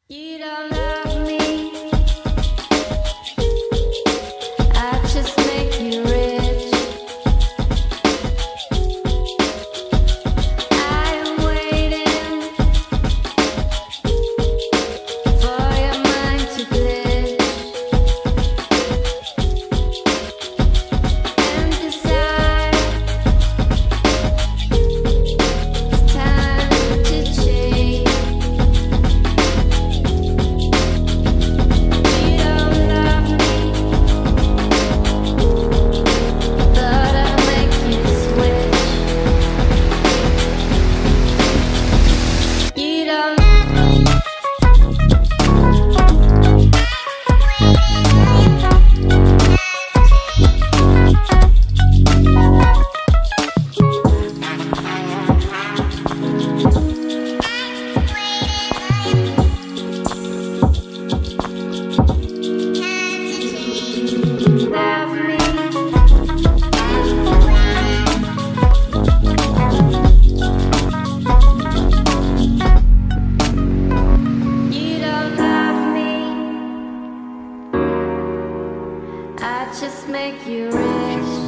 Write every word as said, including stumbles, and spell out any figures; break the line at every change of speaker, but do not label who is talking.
You don't love me, I just make you rich. I am waiting for your mind to glitch and decide it's time to change. You don't love me, but I'll make you switch. You don't. Love me, you don't love me, I just make you rich.